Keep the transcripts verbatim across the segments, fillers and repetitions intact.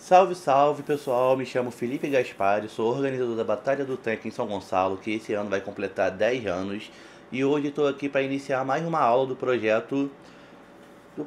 Salve, salve pessoal, me chamo Felipe Gaspari, sou organizador da Batalha do Tanque em São Gonçalo, que esse ano vai completar dez anos, e hoje estou aqui para iniciar mais uma aula do projeto do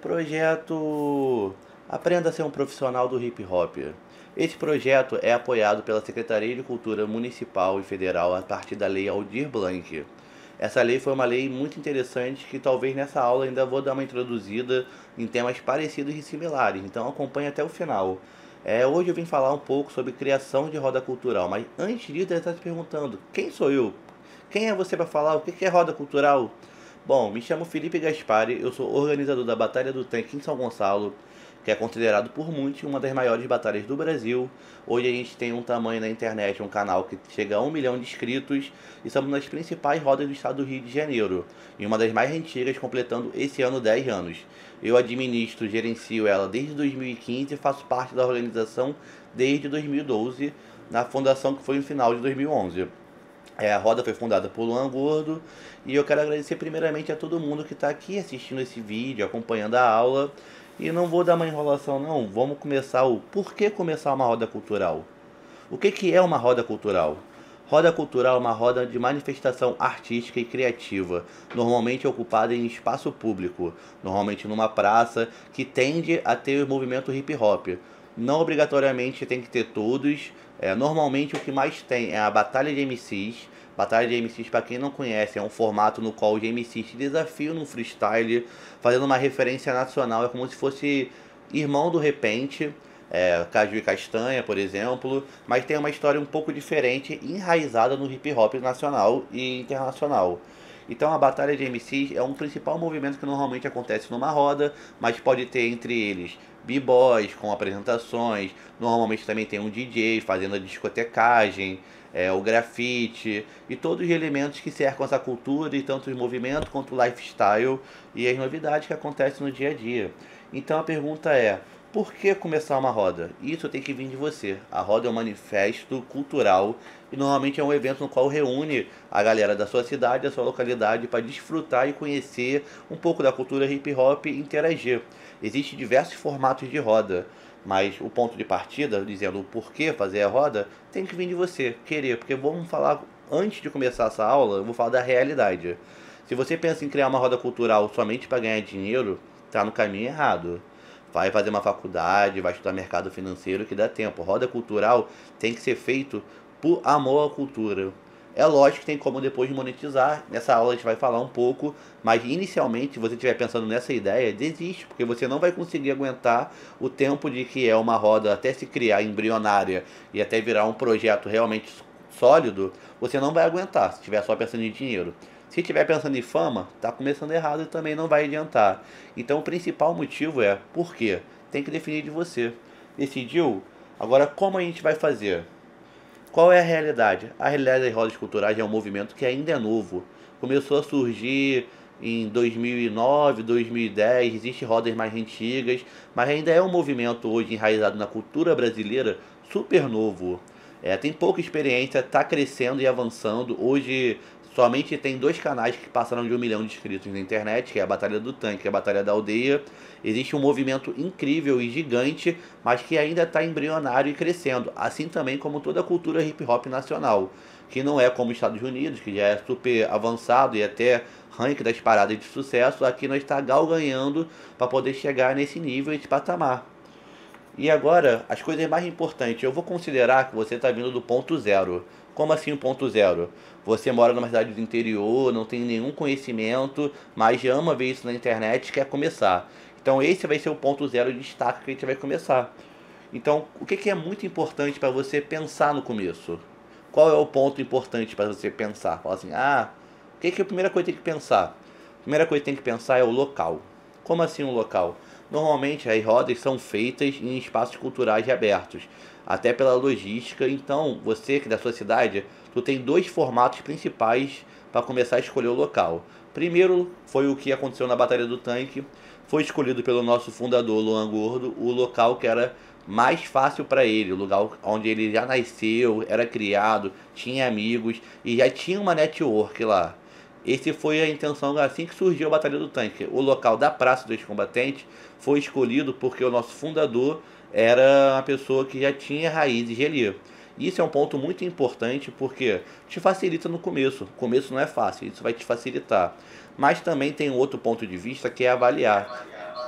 projeto Aprenda a ser um profissional do hip hop. Esse projeto é apoiado pela Secretaria de Cultura Municipal e Federal a partir da Lei Aldir Blanc. Essa lei foi uma lei muito interessante que talvez nessa aula ainda vou dar uma introduzida em temas parecidos e similares, então acompanhe até o final. É, hoje eu vim falar um pouco sobre criação de roda cultural, mas antes disso deve estar se perguntando, quem sou eu? Quem é você para falar o que é roda cultural? Bom, me chamo Felipe Gaspari, eu sou organizador da Batalha do Tanque em São Gonçalo, que é considerado por muitos uma das maiores batalhas do Brasil. Hoje a gente tem um tamanho na internet, um canal que chega a um milhão de inscritos e somos nas principais rodas do estado do Rio de Janeiro, e uma das mais antigas, completando esse ano dez anos. Eu administro, gerencio ela desde dois mil e quinze e faço parte da organização desde dois mil e doze, na fundação que foi no final de dois mil e onze. É, a roda foi fundada por Luan Gordo e eu quero agradecer primeiramente a todo mundo que está aqui assistindo esse vídeo, acompanhando a aula. E não vou dar uma enrolação não, vamos começar o porquê começar uma roda cultural. O que, que é uma roda cultural? Roda cultural é uma roda de manifestação artística e criativa, normalmente ocupada em espaço público, normalmente numa praça, que tende a ter o movimento hip hop. Não obrigatoriamente tem que ter todos, é, normalmente o que mais tem é a batalha de M Cs. Batalha de M Cs, para quem não conhece, é um formato no qual os M Cs se desafiam no freestyle, fazendo uma referência nacional, é como se fosse irmão do Repente, é, Caju e Castanha, por exemplo, mas tem uma história um pouco diferente, enraizada no hip hop nacional e internacional. Então a batalha de M Cs é um principal movimento que normalmente acontece numa roda, mas pode ter entre eles b-boys com apresentações, normalmente também tem um D J fazendo a discotecagem, é, o grafite e todos os elementos que cercam essa cultura e tanto os movimentos quanto o lifestyle e as novidades que acontecem no dia a dia. Então a pergunta é, por que começar uma roda? Isso tem que vir de você. A roda é um manifesto cultural e normalmente é um evento no qual reúne a galera da sua cidade, da sua localidade, para desfrutar e conhecer um pouco da cultura hip hop e interagir. Existem diversos formatos de roda, mas o ponto de partida, dizendo o porquê fazer a roda, tem que vir de você, querer, porque vamos falar, antes de começar essa aula, eu vou falar da realidade. Se você pensa em criar uma roda cultural somente para ganhar dinheiro, está no caminho errado. Vai fazer uma faculdade, vai estudar mercado financeiro, que dá tempo. Roda cultural tem que ser feito por amor à cultura. É lógico que tem como depois monetizar. Nessa aula a gente vai falar um pouco, mas inicialmente, se você estiver pensando nessa ideia, desiste, porque você não vai conseguir aguentar o tempo de que é uma roda até se criar embrionária e até virar um projeto realmente sólido, você não vai aguentar se estiver só pensando em dinheiro. Se estiver pensando em fama, está começando errado e também não vai adiantar. Então o principal motivo é por quê? Tem que definir de você. Decidiu? Agora como a gente vai fazer? Qual é a realidade? A realidade das rodas culturais é um movimento que ainda é novo. Começou a surgir em dois mil e nove, dois mil e dez, existem rodas mais antigas, mas ainda é um movimento hoje enraizado na cultura brasileira super novo. É, tem pouca experiência, está crescendo e avançando. Hoje somente tem dois canais que passaram de um milhão de inscritos na internet, que é a Batalha do Tanque e a Batalha da Aldeia. Existe um movimento incrível e gigante, mas que ainda está embrionário e crescendo, assim também como toda a cultura hip hop nacional, que não é como os Estados Unidos, que já é super avançado e até ranking das paradas de sucesso. Aqui nós está galganhando para poder chegar nesse nível, esse patamar. E agora, as coisas mais importantes, eu vou considerar que você está vindo do ponto zero. Como assim o ponto zero? Você mora numa cidade do interior, não tem nenhum conhecimento, mas ama ver isso na internet e quer começar. Então esse vai ser o ponto zero de destaque que a gente vai começar. Então, o que é muito importante para você pensar no começo? Qual é o ponto importante para você pensar? Fala assim, ah, o que, que a primeira coisa que tem que pensar? A primeira coisa que tem que pensar é o local. Como assim um local? Normalmente as rodas são feitas em espaços culturais abertos, até pela logística. Então você que é da sua cidade, tu tem dois formatos principais para começar a escolher o local. Primeiro foi o que aconteceu na Batalha do Tanque, foi escolhido pelo nosso fundador Luan Gordo, o local que era mais fácil para ele, o lugar onde ele já nasceu, era criado, tinha amigos e já tinha uma network lá. Esse foi a intenção assim que surgiu a Batalha do Tanque. O local da Praça dos Combatentes foi escolhido porque o nosso fundador era uma pessoa que já tinha raízes ali. Isso é um ponto muito importante porque te facilita no começo. O começo não é fácil, isso vai te facilitar. Mas também tem um outro ponto de vista que é avaliar.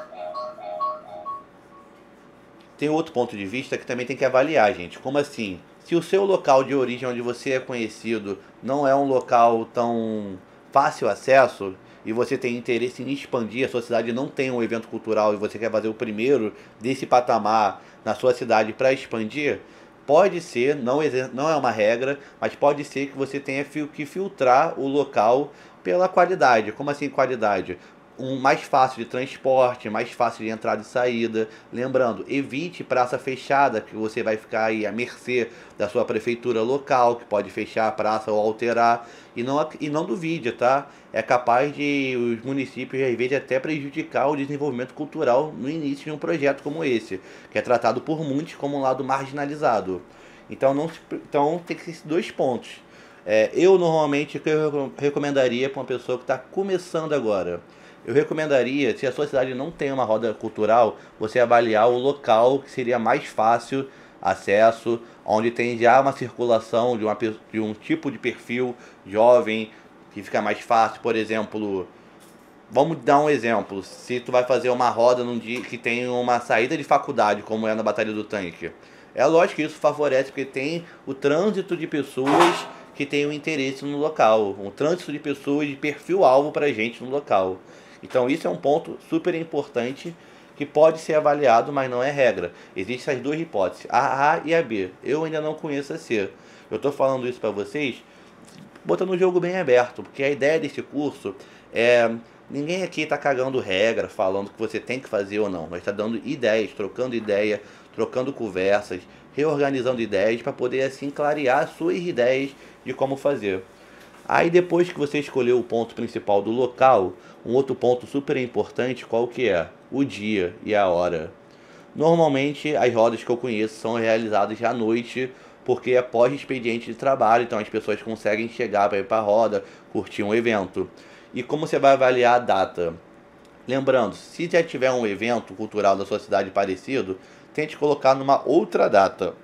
Tem outro ponto de vista que também tem que avaliar, gente. Como assim? Se o seu local de origem onde você é conhecido não é um local tão fácil acesso e você tem interesse em expandir, a sua cidade não tem um evento cultural e você quer fazer o primeiro desse patamar na sua cidade para expandir, pode ser, não, não é uma regra, mas pode ser que você tenha que filtrar o local pela qualidade. Como assim qualidade? Um mais fácil de transporte, mais fácil de entrada e saída. Lembrando, evite praça fechada, que você vai ficar aí à mercê da sua prefeitura local, que pode fechar a praça ou alterar. E não, e não duvide, tá? É capaz de os municípios, às vezes, até prejudicar o desenvolvimento cultural no início de um projeto como esse, que é tratado por muitos como um lado marginalizado. Então, não se, então tem que ser esses dois pontos. É, eu, normalmente, o que eu recomendaria para uma pessoa que está começando agora? Eu recomendaria, se a sua cidade não tem uma roda cultural, você avaliar o local que seria mais fácil acesso, onde tem já uma circulação de, uma, de um tipo de perfil jovem, que fica mais fácil. Por exemplo, vamos dar um exemplo, se tu vai fazer uma roda num dia que tem uma saída de faculdade, como é na Batalha do Tanque, é lógico que isso favorece, porque tem o trânsito de pessoas que têm um interesse no local, um trânsito de pessoas de perfil-alvo pra gente no local. Então isso é um ponto super importante que pode ser avaliado, mas não é regra. Existem as duas hipóteses, a A e a B. Eu ainda não conheço a C. Eu estou falando isso para vocês botando o jogo bem aberto, porque a ideia desse curso é... Ninguém aqui está cagando regra, falando que você tem que fazer ou não. Mas está dando ideias, trocando ideia, trocando conversas, reorganizando ideias para poder assim clarear suas ideias de como fazer. Aí depois que você escolheu o ponto principal do local, um outro ponto super importante, qual que é? O dia e a hora. Normalmente as rodas que eu conheço são realizadas à noite, porque é pós-expediente de trabalho, então as pessoas conseguem chegar para ir para a roda, curtir um evento. E como você vai avaliar a data? Lembrando, se já tiver um evento cultural da sua cidade parecido, tente colocar numa outra data.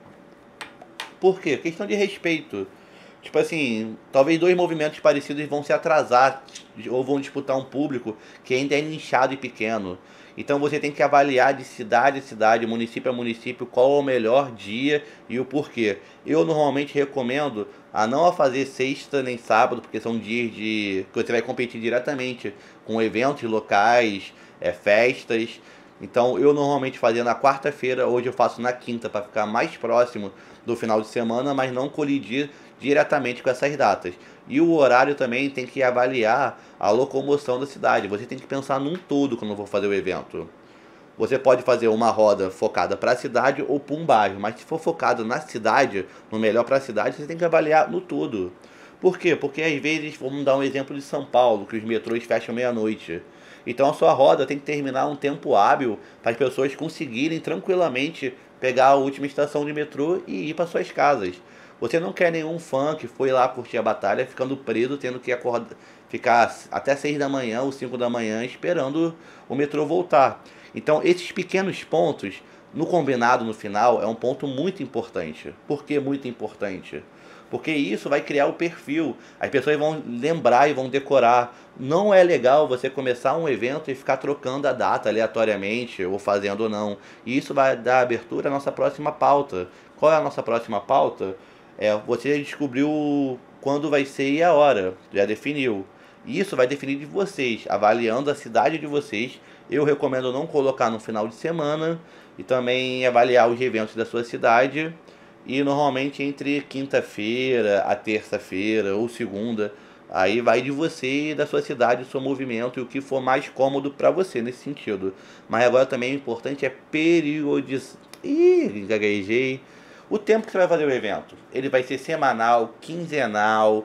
Por quê? Questão de respeito. Tipo assim, talvez dois movimentos parecidos vão se atrasar ou vão disputar um público que ainda é nichado e pequeno. Então você tem que avaliar de cidade a cidade, município a município, qual é o melhor dia e o porquê. Eu normalmente recomendo a não a fazer sexta nem sábado, porque são dias de que você vai competir diretamente com eventos locais, é, festas. Então eu normalmente fazia na quarta-feira, hoje eu faço na quinta para ficar mais próximo do final de semana, mas não colidir diretamente com essas datas. E o horário também tem que avaliar a locomoção da cidade. Você tem que pensar num todo quando for fazer o evento. Você pode fazer uma roda focada para a cidade ou para um bairro, mas se for focado na cidade, no melhor para a cidade, você tem que avaliar no todo. Por quê? Porque às vezes, vamos dar um exemplo de São Paulo, que os metrôs fecham meia-noite. Então a sua roda tem que terminar um tempo hábil para as pessoas conseguirem tranquilamente pegar a última estação de metrô e ir para suas casas. Você não quer nenhum fã que foi lá curtir a batalha ficando preso, tendo que acordar, ficar até seis da manhã ou cinco da manhã esperando o metrô voltar. Então esses pequenos pontos, no combinado no final, é um ponto muito importante. Por que muito importante? Porque isso vai criar o perfil. As pessoas vão lembrar e vão decorar. Não é legal você começar um evento e ficar trocando a data aleatoriamente, ou fazendo ou não. E isso vai dar abertura à nossa próxima pauta. Qual é a nossa próxima pauta? É, você descobriu quando vai ser e a hora. Já definiu. Isso vai definir de vocês, avaliando a cidade de vocês. Eu recomendo não colocar no final de semana. E também avaliar os eventos da sua cidade. E normalmente entre quinta-feira a terça-feira ou segunda, aí vai de você e da sua cidade, do seu movimento e o que for mais cômodo para você nesse sentido. Mas agora também o importante é periodizar. Ih, gaguejei. O tempo que você vai fazer o evento, ele vai ser semanal, quinzenal,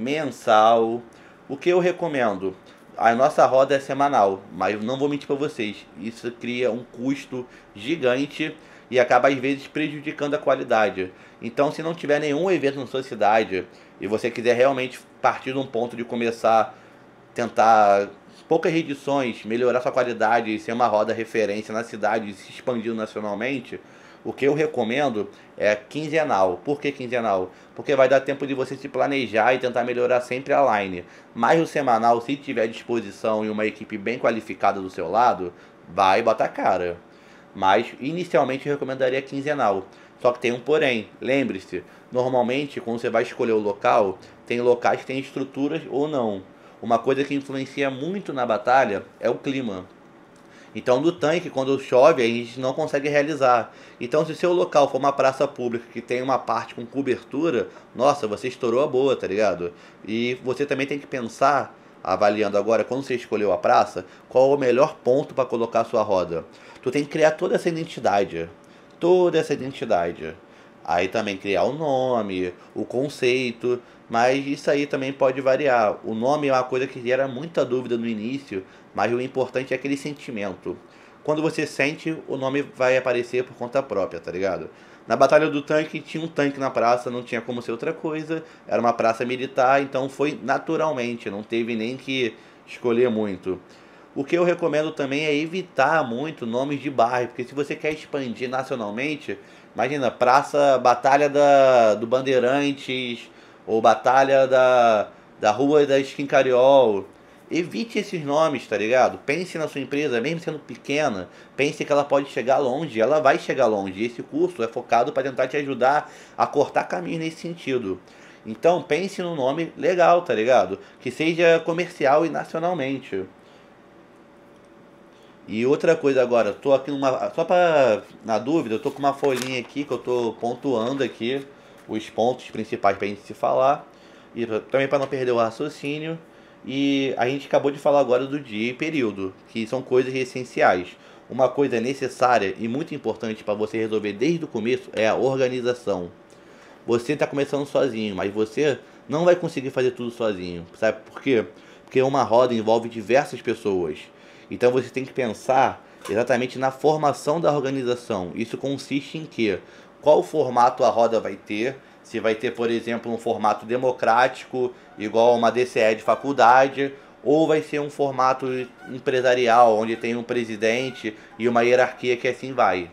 mensal. O que eu recomendo? A nossa roda é semanal, mas não vou mentir para vocês, isso cria um custo gigante e acaba às vezes prejudicando a qualidade. Então, se não tiver nenhum evento na sua cidade e você quiser realmente partir de um ponto de começar a tentar poucas edições, melhorar sua qualidade e ser uma roda referência na cidade e se expandindo nacionalmente, O que eu recomendo é quinzenal. Por que quinzenal? Porque vai dar tempo de você se planejar e tentar melhorar sempre a line. Mas o semanal, se tiver disposição e uma equipe bem qualificada do seu lado, vai botar cara. Mas inicialmente eu recomendaria quinzenal. Só que tem um porém, lembre-se, normalmente quando você vai escolher o local, tem locais que têm estruturas ou não. Uma coisa que influencia muito na batalha é o clima. Então no tanque, quando chove, a gente não consegue realizar. Então se seu local for uma praça pública que tem uma parte com cobertura, nossa, você estourou a boa, tá ligado? E você também tem que pensar, avaliando agora, quando você escolheu a praça, qual é o melhor ponto para colocar a sua roda. Tu tem que criar toda essa identidade. Toda essa identidade. Aí também criar o nome, o conceito, mas isso aí também pode variar. O nome é uma coisa que gera muita dúvida no início, mas o importante é aquele sentimento. Quando você sente, o nome vai aparecer por conta própria, tá ligado? Na Batalha do Tanque tinha um tanque na praça, não tinha como ser outra coisa, era uma praça militar, então foi naturalmente, não teve nem que escolher muito. O que eu recomendo também é evitar muito nomes de bairro, porque se você quer expandir nacionalmente, imagina, Praça Batalha da, do Bandeirantes, ou Batalha da, da Rua da Esquincariol. Evite esses nomes, tá ligado? Pense na sua empresa, mesmo sendo pequena, pense que ela pode chegar longe, ela vai chegar longe. E esse curso é focado para tentar te ajudar a cortar caminho nesse sentido. Então pense num nome legal, tá ligado? Que seja comercial e nacionalmente. E outra coisa agora, tô aqui numa. Só pra. Na dúvida, eu tô com uma folhinha aqui que eu tô pontuando aqui os pontos principais pra gente se falar. E pra- também para não perder o raciocínio. E a gente acabou de falar agora do dia e período, que são coisas essenciais. Uma coisa necessária e muito importante para você resolver desde o começo é a organização. Você está começando sozinho, mas você não vai conseguir fazer tudo sozinho. Sabe por quê? Porque uma roda envolve diversas pessoas. Então você tem que pensar exatamente na formação da organização. Isso consiste em quê? Qual formato a roda vai ter? Se vai ter, por exemplo, um formato democrático, igual uma D C E de faculdade, ou vai ser um formato empresarial, onde tem um presidente e uma hierarquia que assim vai.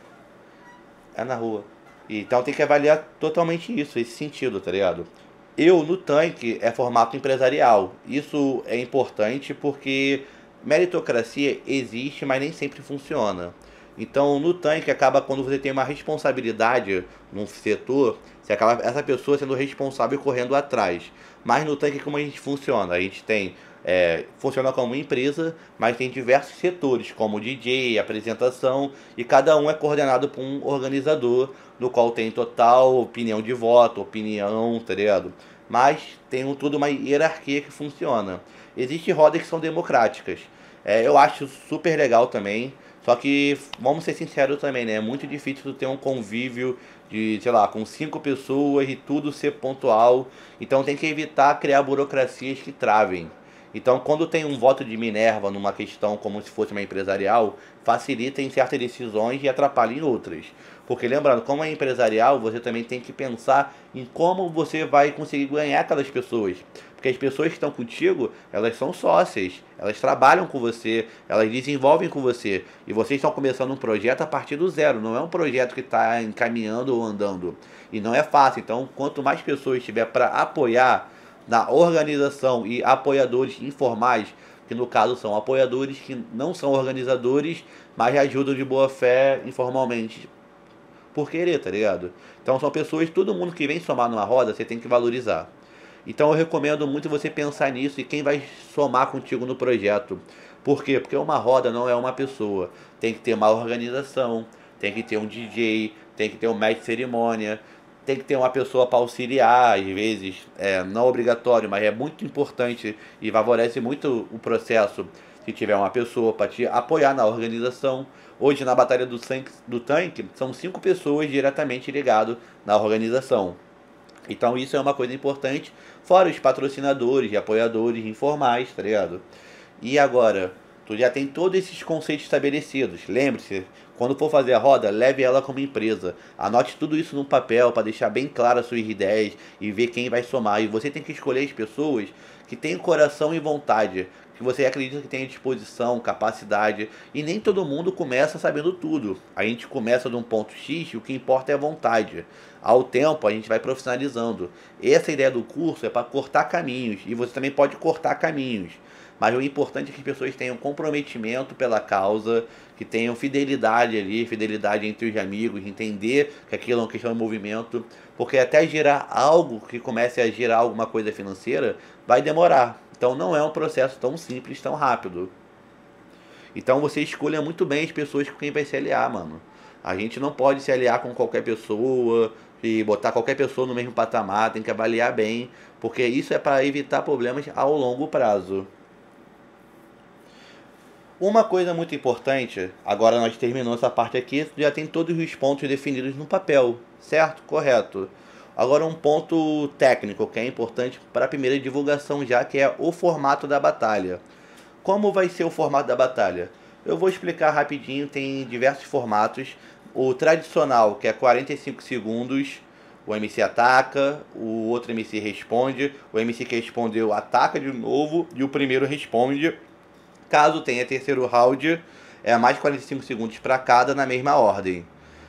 É na rua. Então tem que avaliar totalmente isso, esse sentido, tá ligado? Eu no tanque é formato empresarial. Isso é importante porque meritocracia existe, mas nem sempre funciona. Então no tanque acaba quando você tem uma responsabilidade num setor, você acaba essa pessoa sendo responsável e correndo atrás. Mas no tanque como a gente funciona? A gente tem é, funciona como uma empresa, mas tem diversos setores, como D J, apresentação, e cada um é coordenado por um organizador, no qual tem total opinião de voto, opinião, tá ligado? Mas tem um, tudo uma hierarquia que funciona. Existem rodas que são democráticas. É, eu acho super legal também, só que, vamos ser sinceros também, né? É muito difícil tu ter um convívio de, sei lá, com cinco pessoas e tudo ser pontual. Então tem que evitar criar burocracias que travem. Então, quando tem um voto de Minerva numa questão como se fosse uma empresarial, facilita em certas decisões e atrapalha em outras. Porque lembrando, como é empresarial, você também tem que pensar em como você vai conseguir ganhar aquelas pessoas. Porque as pessoas que estão contigo, elas são sócias, elas trabalham com você, elas desenvolvem com você. E vocês estão começando um projeto a partir do zero, não é um projeto que está encaminhando ou andando. E não é fácil. Então, quanto mais pessoas tiver para apoiar na organização e apoiadores informais, que no caso são apoiadores que não são organizadores, mas ajudam de boa fé informalmente por querer, tá ligado? Então são pessoas, todo mundo que vem somar numa roda, você tem que valorizar. Então eu recomendo muito você pensar nisso e quem vai somar contigo no projeto. Por quê? Porque uma roda não é uma pessoa. Tem que ter uma organização, tem que ter um D J, tem que ter um mestre de cerimônia, tem que ter uma pessoa para auxiliar, às vezes, é, não obrigatório, mas é muito importante e favorece muito o processo se tiver uma pessoa para te apoiar na organização. Hoje na Batalha do, sangue, do Tanque são cinco pessoas diretamente ligadas na organização. Então isso é uma coisa importante, fora os patrocinadores e apoiadores informais, tá ligado? E agora, tu já tem todos esses conceitos estabelecidos. Lembre-se, quando for fazer a roda, leve ela como empresa. Anote tudo isso no papel para deixar bem claro as suas ideias e ver quem vai somar. E você tem que escolher as pessoas que têm coração e vontade, que você acredita que tem disposição, capacidade, e nem todo mundo começa sabendo tudo. A gente começa de um ponto X e o que importa é a vontade. Ao tempo a gente vai profissionalizando. Essa ideia do curso é para cortar caminhos, e você também pode cortar caminhos. Mas o importante é que as pessoas tenham comprometimento pela causa, que tenham fidelidade ali, fidelidade entre os amigos, entender que aquilo é uma questão de movimento, porque até gerar algo que comece a gerar alguma coisa financeira, vai demorar. Então não é um processo tão simples, tão rápido. Então você escolha muito bem as pessoas com quem vai se aliar, mano. A gente não pode se aliar com qualquer pessoa e botar qualquer pessoa no mesmo patamar, tem que avaliar bem, porque isso é para evitar problemas ao longo prazo. Uma coisa muito importante, agora nós terminamos essa parte aqui, já tem todos os pontos definidos no papel, certo? Correto. Agora um ponto técnico que é importante para a primeira divulgação já, que é o formato da batalha. Como vai ser o formato da batalha? Eu vou explicar rapidinho, tem diversos formatos. O tradicional, que é quarenta e cinco segundos, o M C ataca, o outro M C responde, o M C que respondeu ataca de novo e o primeiro responde. Caso tenha terceiro round, é mais quarenta e cinco segundos para cada na mesma ordem.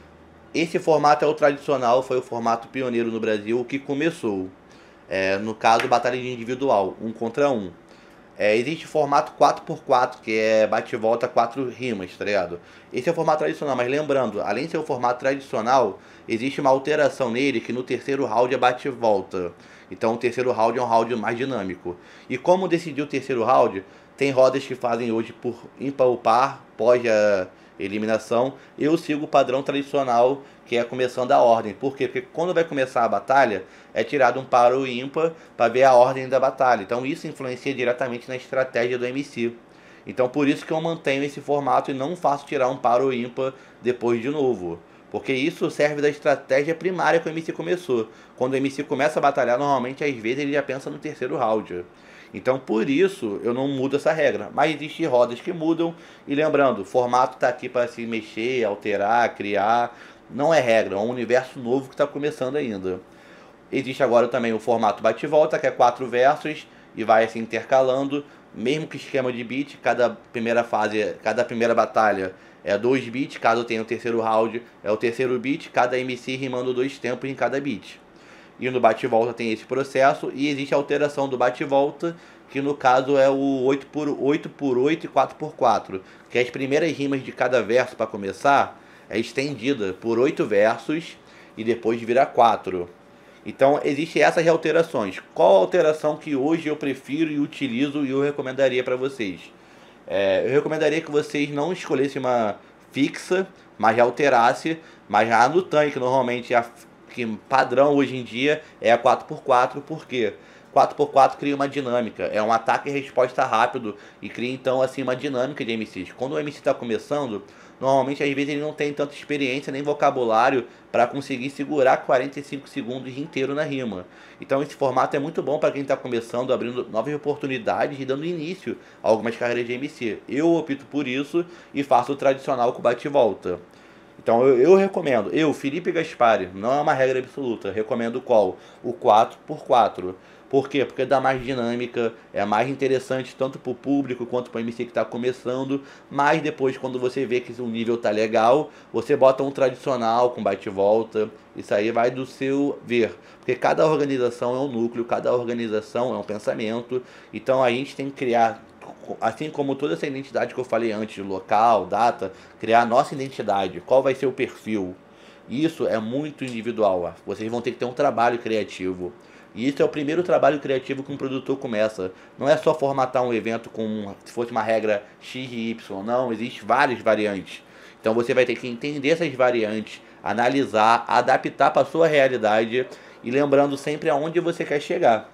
Esse formato é o tradicional, foi o formato pioneiro no Brasil, que começou. É, no caso, batalha individual, um contra um. É, existe o formato quatro por quatro, que é bate e volta quatro rimas, tá ligado? Esse é o formato tradicional, mas lembrando, além de ser o formato tradicional, existe uma alteração nele, que no terceiro round é bate e volta. Então o terceiro round é um round mais dinâmico. E como decidir o terceiro round, tem rodas que fazem hoje por ímpar ou par, pós a eliminação. Eu sigo o padrão tradicional, que é começando a ordem. Por quê? Porque quando vai começar a batalha, é tirado um par ou ímpar para ver a ordem da batalha. Então isso influencia diretamente na estratégia do M C. Então por isso que eu mantenho esse formato e não faço tirar um par ou ímpar depois de novo. Porque isso serve da estratégia primária que o M C começou. Quando o M C começa a batalhar, normalmente às vezes ele já pensa no terceiro round. Então por isso eu não mudo essa regra. Mas existem rodas que mudam. E lembrando, o formato está aqui para se mexer, alterar, criar. Não é regra, é um universo novo que está começando ainda. Existe agora também o formato bate-volta, que é quatro versos e vai se intercalando. Mesmo que esquema de beat, cada primeira fase, cada primeira batalha é dois beats. Caso tenha o terceiro round, é o terceiro beat. Cada M C rimando dois tempos em cada beat. E no bate-volta tem esse processo. E existe a alteração do bate-volta, que no caso é o oito por oito e quatro por quatro. Que as primeiras rimas de cada verso para começar é estendida por oito versos e depois vira quatro. Então existem essas alterações. Qual a alteração que hoje eu prefiro e utilizo e eu recomendaria para vocês? É, eu recomendaria que vocês não escolhessem uma fixa, mas alterasse, mas já no tanque normalmente a que padrão hoje em dia é a quatro por quatro, por quê? quatro por quatro cria uma dinâmica, é um ataque e resposta rápido e cria então assim uma dinâmica de M Cs. Quando o M C está começando, normalmente às vezes ele não tem tanta experiência nem vocabulário para conseguir segurar quarenta e cinco segundos inteiro na rima. Então esse formato é muito bom para quem está começando, abrindo novas oportunidades e dando início a algumas carreiras de M C. Eu opto por isso e faço o tradicional com bate e volta. Então eu, eu recomendo, eu, Felipe Gaspari, não é uma regra absoluta, recomendo qual? O quatro por quatro. Por quê? Porque dá mais dinâmica, é mais interessante tanto para o público quanto para o M C que está começando, mas depois quando você vê que o nível tá legal, você bota um tradicional com bate e volta, isso aí vai do seu ver, porque cada organização é um núcleo, cada organização é um pensamento, então a gente tem que criar, assim como toda essa identidade que eu falei antes, local, data, criar a nossa identidade, qual vai ser o perfil. Isso é muito individual, vocês vão ter que ter um trabalho criativo. E isso é o primeiro trabalho criativo que um produtor começa. Não é só formatar um evento com, se fosse uma regra X e Y, não, existem várias variantes. Então você vai ter que entender essas variantes, analisar, adaptar para a sua realidade e lembrando sempre aonde você quer chegar.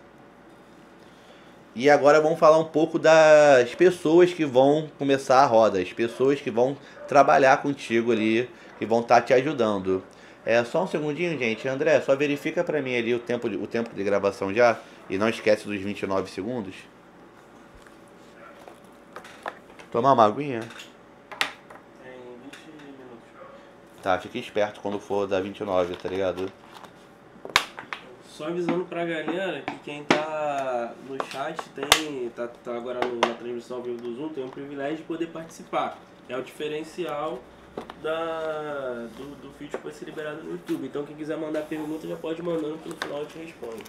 E agora vamos falar um pouco das pessoas que vão começar a roda, as pessoas que vão trabalhar contigo ali, que vão estar te ajudando. É só um segundinho, gente. André, só verifica pra mim ali o tempo de, o tempo de gravação já. E não esquece dos vinte e nove segundos. Tomar uma aguinha? Tem vinte minutos. Tá, fique esperto quando for dar vinte e nove, tá ligado? só avisando pra galera que quem tá no chat tem, tá, tá agora no, na transmissão ao vivo do Zoom, tem o privilégio de poder participar. É o diferencial da, do, do vídeo que vai ser liberado no YouTube. Então quem quiser mandar pergunta já pode mandando, que no final eu te respondo.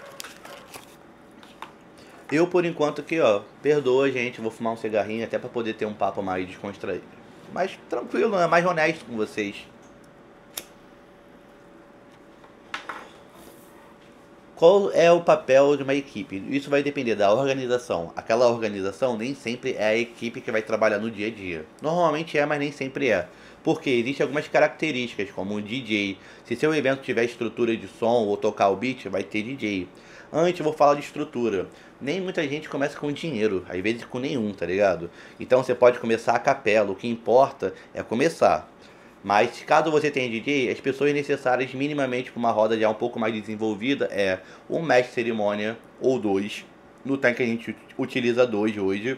Eu, por enquanto, aqui, ó, perdoa, gente, vou fumar um cigarrinho até pra poder ter um papo mais descontraído. Mais tranquilo, né? Mais honesto com vocês. Qual é o papel de uma equipe? Isso vai depender da organização. Aquela organização nem sempre é a equipe que vai trabalhar no dia a dia. Normalmente é, mas nem sempre é. Porque existem algumas características, como um D J. Se seu evento tiver estrutura de som ou tocar o beat, vai ter D J. Antes eu vou falar de estrutura. Nem muita gente começa com dinheiro, às vezes com nenhum, tá ligado? Então você pode começar a capela, o que importa é começar. Mas caso você tenha D J, as pessoas necessárias minimamente para uma roda já um pouco mais desenvolvida é um mestre de cerimônia ou dois. No tanque a gente utiliza dois hoje.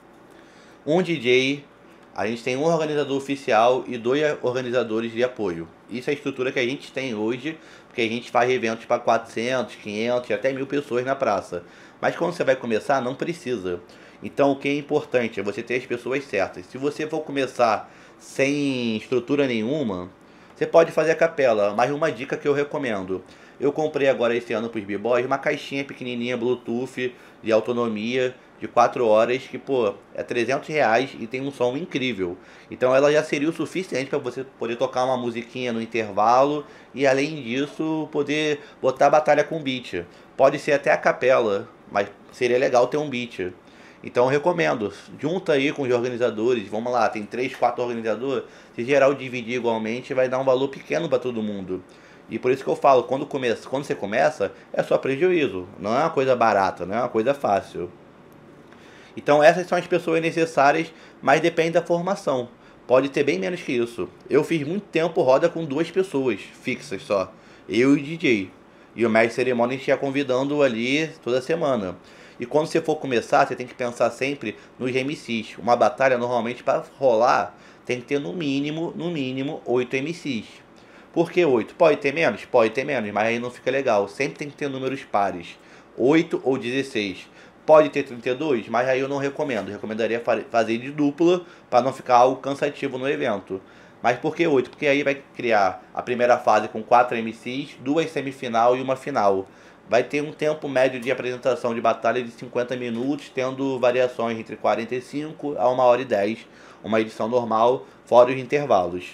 Um D J, a gente tem um organizador oficial e dois organizadores de apoio. Isso é a estrutura que a gente tem hoje, porque a gente faz eventos para quatrocentos, quinhentos e até mil pessoas na praça. Mas quando você vai começar, não precisa. Então o que é importante é você ter as pessoas certas. Se você for começar sem estrutura nenhuma, você pode fazer a capela, mas uma dica que eu recomendo. Eu comprei agora esse ano para os b-boys uma caixinha pequenininha Bluetooth de autonomia de quatro horas que, pô, é trezentos reais e tem um som incrível. Então ela já seria o suficiente para você poder tocar uma musiquinha no intervalo e, além disso, poder botar a batalha com beat. Pode ser até a capela, mas seria legal ter um beat. Então eu recomendo, junta aí com os organizadores, vamos lá, tem três, quatro organizadores, se geral dividir igualmente vai dar um valor pequeno para todo mundo. E por isso que eu falo, quando, começa, quando você começa, é só prejuízo, não é uma coisa barata, não é uma coisa fácil. Então essas são as pessoas necessárias, mas depende da formação. Pode ter bem menos que isso. Eu fiz muito tempo roda com duas pessoas fixas só, eu e o D J. E o mestre de cerimônia ia convidando ali toda semana. E quando você for começar, você tem que pensar sempre nos M Cs. Uma batalha normalmente para rolar tem que ter no mínimo, no mínimo, oito M Cs. Por que oito? Pode ter menos? Pode ter menos, mas aí não fica legal. Sempre tem que ter números pares. oito ou dezesseis. Pode ter trinta e dois, mas aí eu não recomendo. Eu recomendaria fazer de dupla para não ficar algo cansativo no evento. Mas por que oito? Porque aí vai criar a primeira fase com quatro M Cs, duas semifinal e uma final. Vai ter um tempo médio de apresentação de batalha de cinquenta minutos, tendo variações entre quarenta e cinco a uma hora e dez. Uma edição normal, fora os intervalos.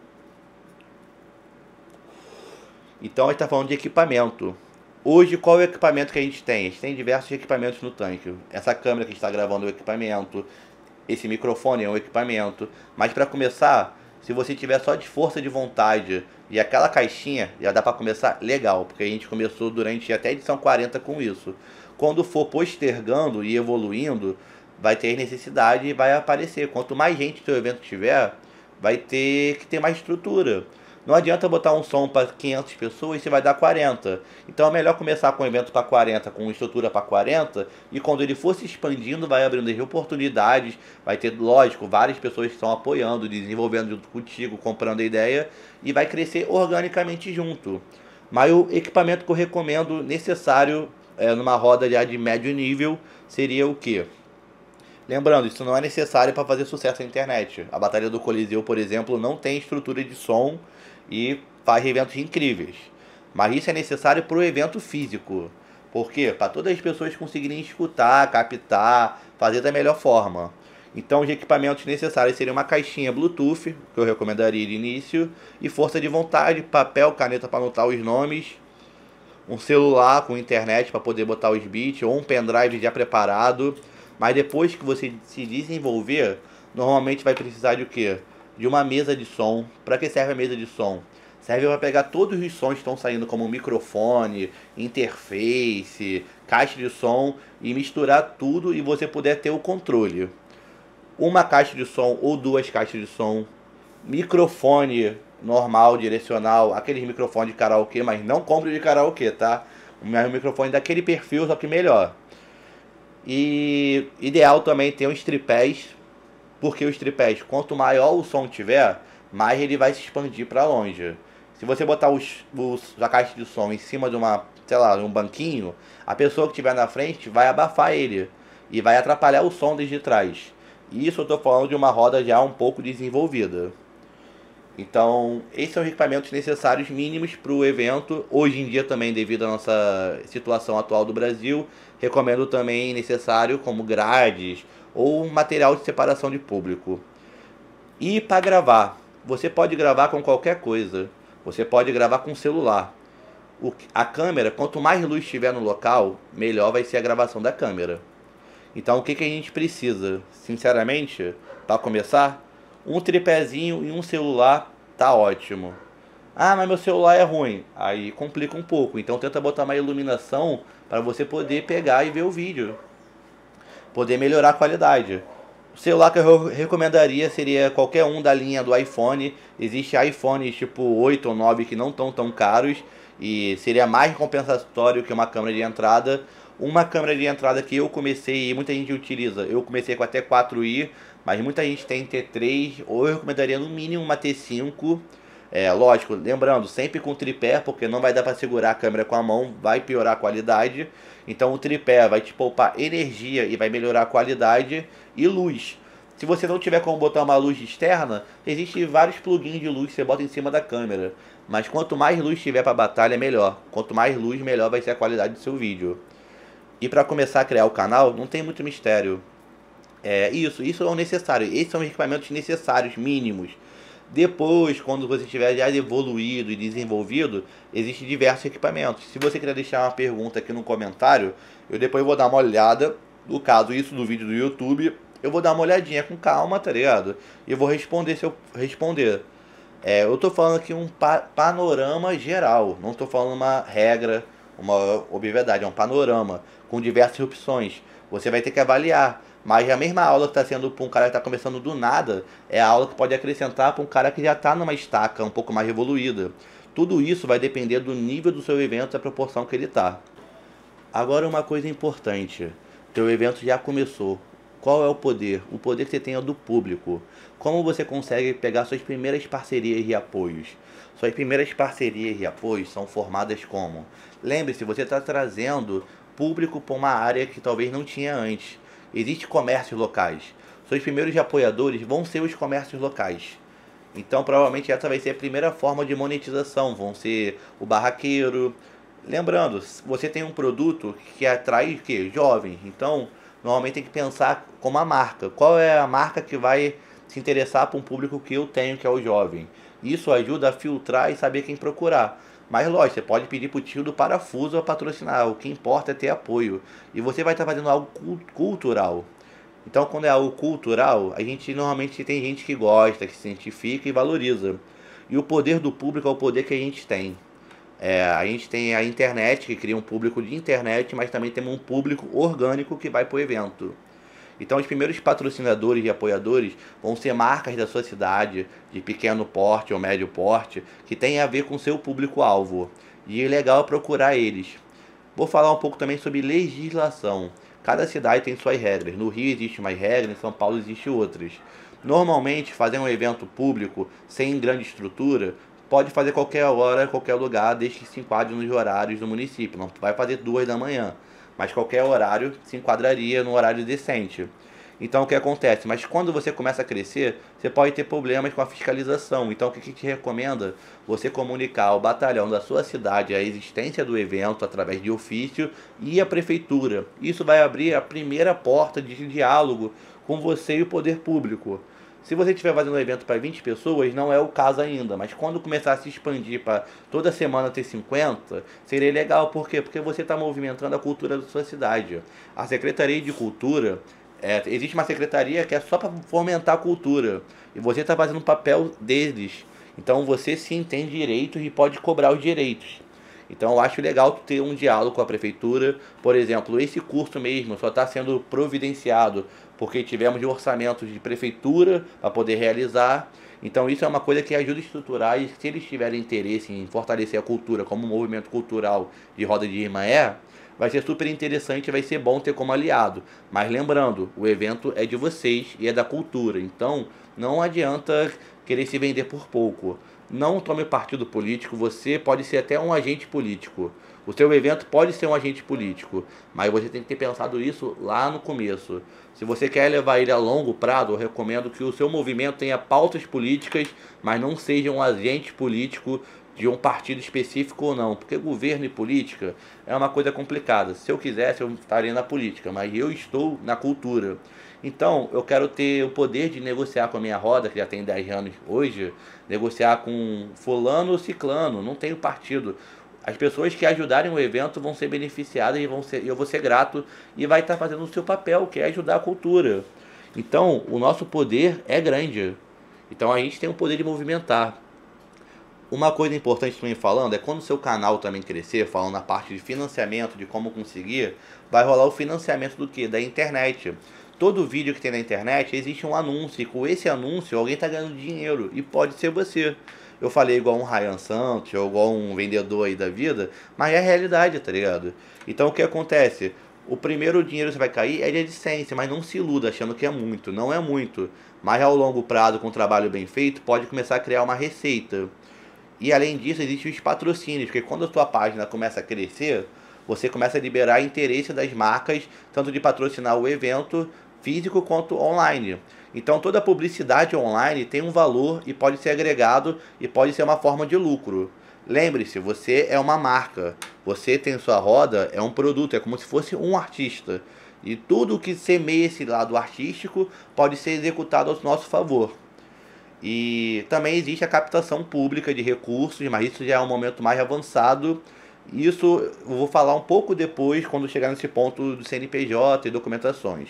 Então a gente está falando de equipamento. Hoje, qual é o equipamento que a gente tem? A gente tem diversos equipamentos no tanque. Essa câmera que está gravando é um equipamento. Esse microfone é um equipamento. Mas para começar, se você tiver só de força de vontade e aquela caixinha, já dá para começar legal. Porque a gente começou durante até a edição quarenta com isso. Quando for postergando e evoluindo, vai ter necessidade e vai aparecer. Quanto mais gente o seu evento tiver, vai ter que ter mais estrutura. Não adianta botar um som para quinhentas pessoas e você vai dar quarenta. Então é melhor começar com um evento para quarenta, com estrutura para quarenta, e quando ele for se expandindo, vai abrindo as oportunidades, vai ter, lógico, várias pessoas que estão apoiando, desenvolvendo junto contigo, comprando a ideia, e vai crescer organicamente junto. Mas o equipamento que eu recomendo necessário é, numa roda já de médio nível seria o quê? Lembrando, isso não é necessário para fazer sucesso na internet. A Batalha do Coliseu, por exemplo, não tem estrutura de som e faz eventos incríveis. Mas isso é necessário para o evento físico. Por quê? Para todas as pessoas conseguirem escutar, captar, fazer da melhor forma. Então os equipamentos necessários seriam uma caixinha Bluetooth, que eu recomendaria de início, e força de vontade, papel, caneta para anotar os nomes, um celular com internet para poder botar os beats, ou um pendrive já preparado. Mas depois que você se desenvolver, normalmente vai precisar de o quê? De uma mesa de som. Para que serve a mesa de som? Serve para pegar todos os sons que estão saindo, como microfone, interface, caixa de som, e misturar tudo e você puder ter o controle. Uma caixa de som ou duas caixas de som, microfone normal, direcional, aqueles microfones de karaokê, mas não compre de karaokê, tá? O meu microfone daquele perfil, só que melhor. E ideal também ter uns tripés, porque os tripés, quanto maior o som tiver, mais ele vai se expandir para longe. Se você botar os, os, a caixa de som em cima de uma, sei lá, um banquinho, a pessoa que estiver na frente vai abafar ele e vai atrapalhar o som desde trás. Isso eu estou falando de uma roda já um pouco desenvolvida. Então, esses são os equipamentos necessários mínimos para o evento. Hoje em dia também, devido à nossa situação atual do Brasil, recomendo também necessário como grades ou material de separação de público. E para gravar, você pode gravar com qualquer coisa. Você pode gravar com celular. O, a câmera, quanto mais luz tiver no local, melhor vai ser a gravação da câmera. Então, o que, que a gente precisa? Sinceramente, para começar, um tripézinho e um celular tá ótimo. Ah, mas meu celular é ruim. Aí complica um pouco. Então tenta botar uma iluminação para você poder pegar e ver o vídeo. Poder melhorar a qualidade. O celular que eu recomendaria seria qualquer um da linha do iPhone. Existe iPhones tipo oito ou nove que não estão tão caros. E seria mais compensatório que uma câmera de entrada. Uma câmera de entrada que eu comecei e muita gente utiliza. Eu comecei com a T quatro i, mas muita gente tem T três, ou eu recomendaria no mínimo uma T cinco. É, lógico, lembrando, sempre com tripé, porque não vai dar para segurar a câmera com a mão, vai piorar a qualidade. Então o tripé vai te poupar energia e vai melhorar a qualidade. E luz. Se você não tiver como botar uma luz externa, existem vários plugins de luz que você bota em cima da câmera. Mas quanto mais luz tiver para batalha, melhor. Quanto mais luz, melhor vai ser a qualidade do seu vídeo. E para começar a criar o canal, não tem muito mistério. É isso, isso é o necessário. Esses são os equipamentos necessários, mínimos. Depois, quando você estiver já evoluído e desenvolvido, existem diversos equipamentos. Se você quiser deixar uma pergunta aqui no comentário, eu depois vou dar uma olhada. No caso, isso no vídeo do YouTube, eu vou dar uma olhadinha com calma, tá ligado? E eu vou responder se eu responder. É, eu tô falando aqui um pa panorama geral, não tô falando uma regra, uma obviedade, é um panorama com diversas opções. Você vai ter que avaliar. Mas a mesma aula que está sendo para um cara que está começando do nada, é a aula que pode acrescentar para um cara que já está numa estaca um pouco mais evoluída. Tudo isso vai depender do nível do seu evento e da proporção que ele está. Agora uma coisa importante, teu evento já começou. Qual é o poder? O poder que você tem é do público. Como você consegue pegar suas primeiras parcerias e apoios? Suas primeiras parcerias e apoios são formadas como? Lembre-se, você está trazendo público para uma área que talvez não tinha antes. Existem comércios locais. Seus primeiros apoiadores vão ser os comércios locais. Então, provavelmente, essa vai ser a primeira forma de monetização. Vão ser o barraqueiro. Lembrando, você tem um produto que atrai o quê? Jovens. Então, normalmente tem que pensar como a marca. Qual é a marca que vai se interessar para um público que eu tenho, que é o jovem? Isso ajuda a filtrar e saber quem procurar. Mas lógico, você pode pedir pro tio do parafuso a patrocinar. O que importa é ter apoio. E você vai estar fazendo algo cultural. Então, quando é algo cultural, a gente normalmente tem gente que gosta, que se identifica e valoriza. E o poder do público é o poder que a gente tem. É, a gente tem a internet, que cria um público de internet, mas também temos um público orgânico que vai pro evento. Então, os primeiros patrocinadores e apoiadores vão ser marcas da sua cidade, de pequeno porte ou médio porte, que tem a ver com o seu público-alvo. E é legal procurar eles. Vou falar um pouco também sobre legislação. Cada cidade tem suas regras. No Rio existe umas regras, em São Paulo existe outras. Normalmente, fazer um evento público sem grande estrutura, pode fazer qualquer hora, qualquer lugar, desde que se enquadre nos horários do município. Não vai fazer duas da manhã. Mas qualquer horário se enquadraria no horário decente. Então o que acontece? Mas quando você começa a crescer, você pode ter problemas com a fiscalização. Então o que a gente recomenda? Você comunicar ao batalhão da sua cidade a existência do evento através de ofício e a prefeitura. Isso vai abrir a primeira porta de diálogo com você e o poder público. Se você estiver fazendo um evento para vinte pessoas, não é o caso ainda, mas quando começar a se expandir para toda semana ter cinquenta, seria legal. Por quê? Porque você está movimentando a cultura da sua cidade. A Secretaria de Cultura, é, existe uma secretaria que é só para fomentar a cultura, e você está fazendo o papel deles. Então você sim tem direitos e pode cobrar os direitos. Então eu acho legal ter um diálogo com a prefeitura. Por exemplo, esse curso mesmo só está sendo providenciado porque tivemos orçamentos de prefeitura para poder realizar. Então isso é uma coisa que ajuda a estruturar, e se eles tiverem interesse em fortalecer a cultura como um movimento cultural de Roda de Irmã é, vai ser super interessante, vai ser bom ter como aliado. Mas lembrando, o evento é de vocês e é da cultura, então não adianta querer se vender por pouco. Não tome partido político, você pode ser até um agente político. O seu evento pode ser um agente político, mas você tem que ter pensado isso lá no começo. Se você quer levar ele a longo prazo, eu recomendo que o seu movimento tenha pautas políticas, mas não seja um agente político de um partido específico ou não, porque governo e política é uma coisa complicada. Se eu quisesse, eu estaria na política, mas eu estou na cultura. Então, eu quero ter o poder de negociar com a minha roda, que já tem dez anos hoje, negociar com fulano ou ciclano, não tenho partido. As pessoas que ajudarem o evento vão ser beneficiadas e vão ser, eu vou ser grato e vai estar fazendo o seu papel, que é ajudar a cultura. Então, o nosso poder é grande. Então, a gente tem o poder de movimentar. Uma coisa importante também falando é quando o seu canal também crescer, falando na parte de financiamento, de como conseguir, vai rolar o financiamento do que? Da internet. Todo vídeo que tem na internet existe um anúncio, e com esse anúncio alguém está ganhando dinheiro, e pode ser você. Eu falei igual um Ryan Santos, ou igual um vendedor aí da vida, mas é a realidade, tá ligado? Então o que acontece? O primeiro dinheiro que você vai cair é de AdSense, mas não se iluda achando que é muito, não é muito. Mas ao longo prazo, com um trabalho bem feito, pode começar a criar uma receita. E além disso, existem os patrocínios, porque quando a sua página começa a crescer, você começa a liberar interesse das marcas, tanto de patrocinar o evento físico quanto online. Então toda publicidade online tem um valor e pode ser agregado e pode ser uma forma de lucro. Lembre-se, você é uma marca, você tem sua roda, é um produto, é como se fosse um artista. E tudo que semeia esse lado artístico pode ser executado ao nosso favor. E também existe a captação pública de recursos, mas isso já é um momento mais avançado. Isso eu vou falar um pouco depois, quando chegar nesse ponto do C N P J e documentações.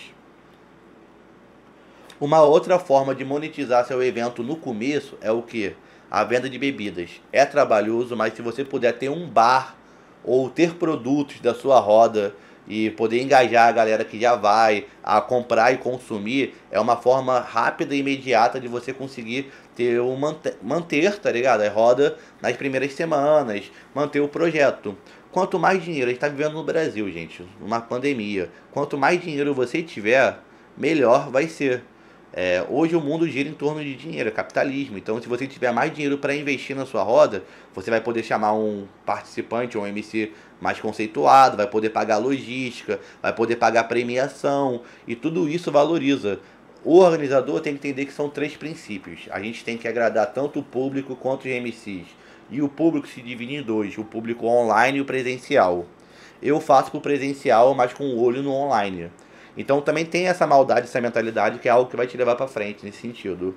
Uma outra forma de monetizar seu evento no começo é o que? A venda de bebidas. É trabalhoso, mas se você puder ter um bar ou ter produtos da sua roda e poder engajar a galera que já vai a comprar e consumir, é uma forma rápida e imediata de você conseguir ter o manter, manter, tá ligado? A roda nas primeiras semanas, manter o projeto. Quanto mais dinheiro, a gente está vivendo no Brasil, gente, uma pandemia. Quanto mais dinheiro você tiver, melhor vai ser. É, hoje o mundo gira em torno de dinheiro, é capitalismo. Então, se você tiver mais dinheiro para investir na sua roda, você vai poder chamar um participante, um M C mais conceituado, vai poder pagar logística, vai poder pagar premiação, e tudo isso valoriza. O organizador tem que entender que são três princípios. A gente tem que agradar tanto o público quanto os M Cs. E o público se divide em dois, o público online e o presencial. Eu faço pro presencial, mas com o olho no online. Então também tem essa maldade, essa mentalidade, que é algo que vai te levar pra frente nesse sentido.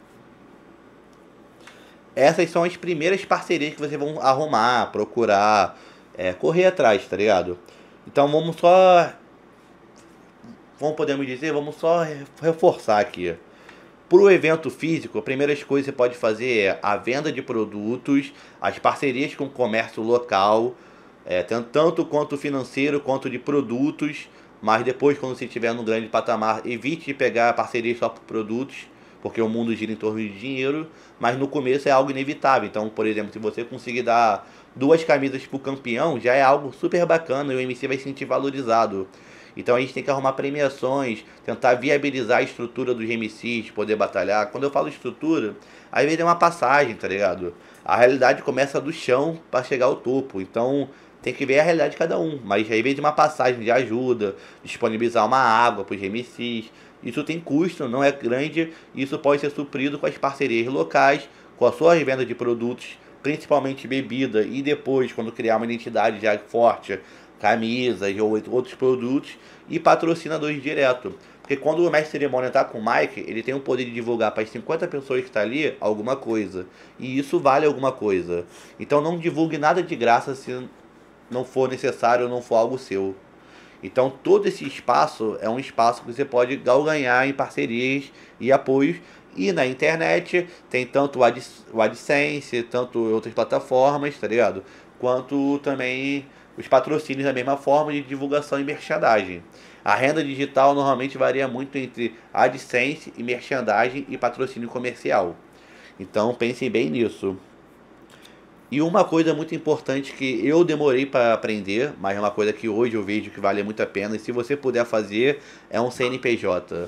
Essas são as primeiras parcerias que vocês vão arrumar, procurar, é, correr atrás, tá ligado? Então vamos só, como podemos dizer, vamos só reforçar aqui. Para o evento físico, a primeira coisa que você pode fazer é a venda de produtos, as parcerias com o comércio local, é, tanto quanto financeiro quanto de produtos. Mas depois, quando você estiver no grande patamar, evite de pegar parcerias só por produtos, porque o mundo gira em torno de dinheiro, mas no começo é algo inevitável. Então, por exemplo, se você conseguir dar duas camisas pro campeão, já é algo super bacana e o M C vai se sentir valorizado. Então a gente tem que arrumar premiações, tentar viabilizar a estrutura dos M Cs, poder batalhar. Quando eu falo estrutura, às vezes é uma passagem, tá ligado? A realidade começa do chão para chegar ao topo, então tem que ver a realidade de cada um, mas às vezes uma passagem de ajuda, disponibilizar uma água para os M Cs, isso tem custo, não é grande, isso pode ser suprido com as parcerias locais, com a sua revenda de produtos, principalmente bebida, e depois, quando criar uma identidade já forte, camisas ou outros produtos, e patrocinadores direto. Porque quando o mestre de cerimônia está com o Mike, ele tem o poder de divulgar para as cinquenta pessoas que estão ali alguma coisa, e isso vale alguma coisa. Então não divulgue nada de graça se não for necessário ou não for algo seu. Então todo esse espaço é um espaço que você pode galganhar em parcerias e apoios. E na internet tem tanto o AdSense, tanto outras plataformas, tá ligado? Quanto também os patrocínios da mesma forma de divulgação e merchandising. A renda digital normalmente varia muito entre AdSense e merchandising e patrocínio comercial. Então pensem bem nisso. E uma coisa muito importante que eu demorei para aprender, mas é uma coisa que hoje eu vejo que vale muito a pena, e se você puder fazer, é um C N P J.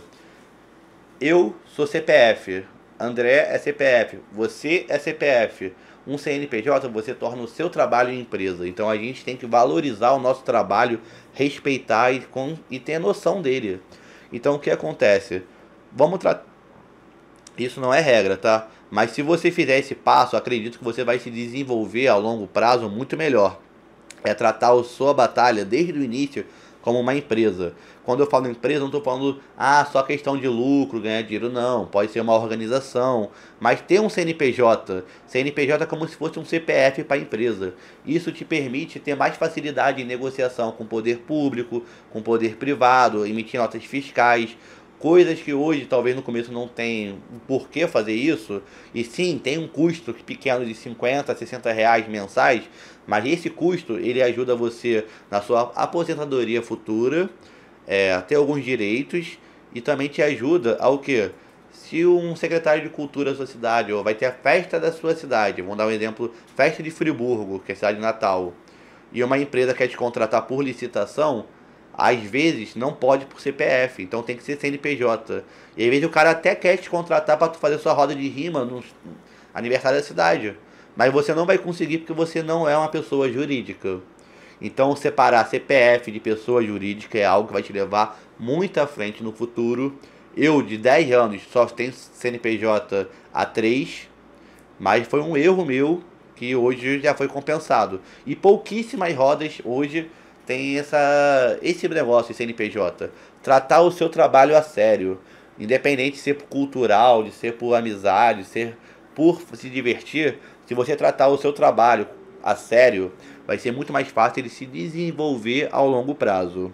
Eu sou C P F, André é C P F, você é C P F. Um C N P J você torna o seu trabalho empresa. Então a gente tem que valorizar o nosso trabalho, respeitar e, com, e ter noção dele. Então o que acontece? Vamos tratar. Isso não é regra, tá? Mas se você fizer esse passo, acredito que você vai se desenvolver ao longo prazo muito melhor. É tratar a sua batalha desde o início como uma empresa. Quando eu falo empresa, não estou falando ah, só questão de lucro, ganhar dinheiro, não. Pode ser uma organização. Mas ter um C N P J. C N P J é como se fosse um C P F para a empresa. Isso te permite ter mais facilidade em negociação com o poder público, com o poder privado, emitir notas fiscais. Coisas que hoje talvez no começo não tem por que fazer isso. E sim, tem um custo pequeno de cinquenta, sessenta reais mensais. Mas esse custo, ele ajuda você na sua aposentadoria futura, é, a ter alguns direitos. E também te ajuda ao que? Se um secretário de cultura da sua cidade, ou vai ter a festa da sua cidade, vamos dar um exemplo, festa de Friburgo, que é a cidade de Natal, e uma empresa quer te contratar por licitação, às vezes não pode por C P F, então tem que ser C N P J. E às vezes o cara até quer te contratar para tu fazer sua roda de rima no aniversário da cidade, mas você não vai conseguir porque você não é uma pessoa jurídica. Então separar C P F de pessoa jurídica é algo que vai te levar muito à frente no futuro. Eu de dez anos só tenho C N P J há três, mas foi um erro meu que hoje já foi compensado. E pouquíssimas rodas hoje tem essa, esse negócio de C N P J. Tratar o seu trabalho a sério. Independente de ser por cultural, de ser por amizade, de ser por se divertir. Se você tratar o seu trabalho a sério, vai ser muito mais fácil ele se desenvolver ao longo prazo.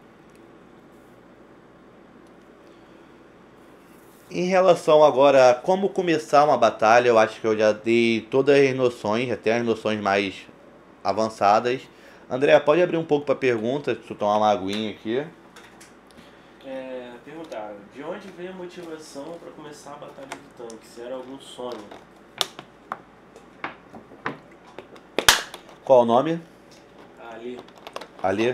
Em relação agora a como começar uma batalha, eu acho que eu já dei todas as noções, até as noções mais avançadas. André, pode abrir um pouco para pergunta, deixa eu tomar uma aguinha aqui. É, perguntaram, de onde veio a motivação para começar a Batalha do Tanque? Se era algum sonho? Qual o nome? Ali. Ali?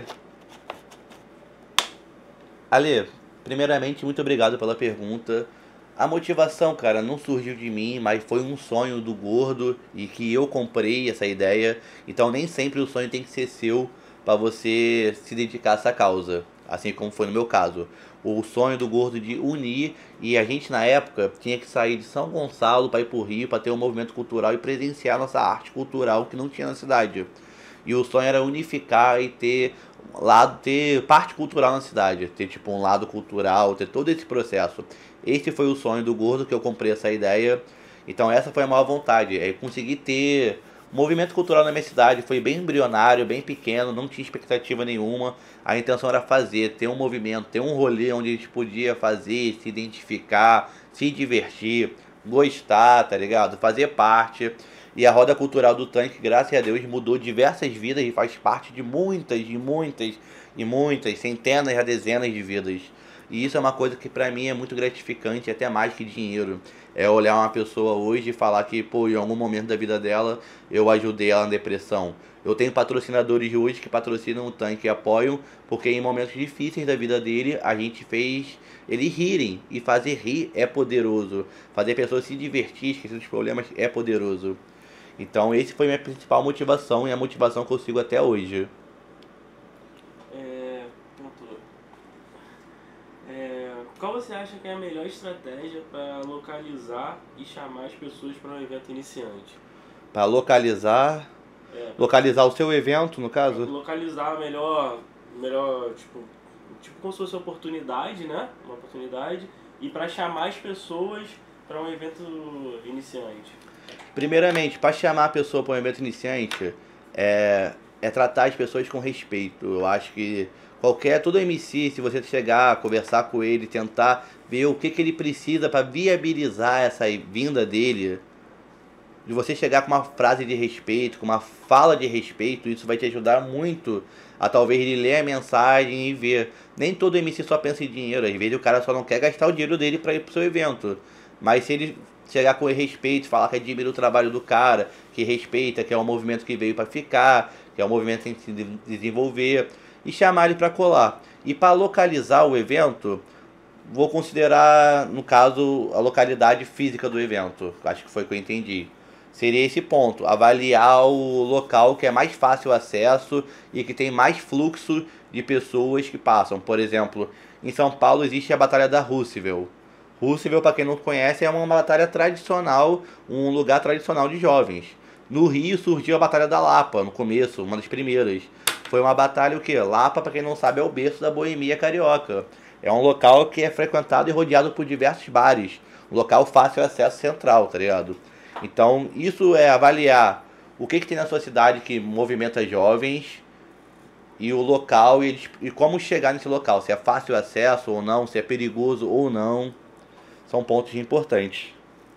Ali, primeiramente, muito obrigado pela pergunta. A motivação, cara, não surgiu de mim, mas foi um sonho do Gordo e que eu comprei essa ideia. Então nem sempre o sonho tem que ser seu para você se dedicar a essa causa, assim como foi no meu caso. O sonho do Gordo de unir, e a gente na época tinha que sair de São Gonçalo para ir pro Rio para ter um movimento cultural e presenciar nossa arte cultural que não tinha na cidade. E o sonho era unificar e ter lado, ter parte cultural na cidade, ter tipo um lado cultural, ter todo esse processo. Esse foi o sonho do Gordo que eu comprei essa ideia. Então essa foi a maior vontade, é conseguir ter movimento cultural na minha cidade. Foi bem embrionário, bem pequeno, não tinha expectativa nenhuma. A intenção era fazer, ter um movimento, ter um rolê onde a gente podia fazer, se identificar, se divertir, gostar, tá ligado? Fazer parte. E a roda cultural do Tanque, graças a Deus, mudou diversas vidas e faz parte de muitas, e muitas, e muitas, centenas a dezenas de vidas. E isso é uma coisa que pra mim é muito gratificante, até mais que dinheiro. É olhar uma pessoa hoje e falar que, pô, em algum momento da vida dela, eu ajudei ela na depressão. Eu tenho patrocinadores hoje que patrocinam o Tanque e apoiam, porque em momentos difíceis da vida dele, a gente fez eles rirem. E fazer rir é poderoso. Fazer pessoas se divertir, esquecer dos problemas, é poderoso. Então esse foi minha principal motivação e a motivação que eu sigo até hoje. É, ponto. É, qual você acha que é a melhor estratégia para localizar e chamar as pessoas para um evento iniciante? Para localizar... É, Localizar o seu evento, no caso? localizar melhor, melhor tipo, tipo como se fosse uma oportunidade, né? Uma oportunidade. E para chamar as pessoas para um evento iniciante. Primeiramente, para chamar a pessoa para um evento iniciante, é, é tratar as pessoas com respeito. Eu acho que qualquer, todo M C, se você chegar, conversar com ele, tentar ver o que, que ele precisa para viabilizar essa vinda dele, de você chegar com uma frase de respeito, com uma fala de respeito, isso vai te ajudar muito a talvez ele ler a mensagem e ver. Nem todo M C só pensa em dinheiro, às vezes o cara só não quer gastar o dinheiro dele para ir pro seu evento. Mas se ele chegar com respeito, falar que admira o trabalho do cara, que respeita, que é um movimento que veio para ficar, que é um movimento que tem que se desenvolver, e chamar ele para colar. E para localizar o evento, vou considerar, no caso, a localidade física do evento. Acho que foi o que eu entendi. Seria esse ponto, avaliar o local que é mais fácil acesso e que tem mais fluxo de pessoas que passam. Por exemplo, em São Paulo existe a Batalha da Roosevelt. Roosevelt, para quem não conhece, é uma batalha tradicional, um lugar tradicional de jovens. No Rio surgiu a Batalha da Lapa, no começo, uma das primeiras. Foi uma batalha o quê? Lapa, para quem não sabe, é o berço da boemia carioca. É um local que é frequentado e rodeado por diversos bares. Um local fácil acesso central, tá ligado? Então, isso é avaliar o que, que tem na sua cidade que movimenta jovens e o local e, e como chegar nesse local. Se é fácil acesso ou não, se é perigoso ou não. São pontos importantes.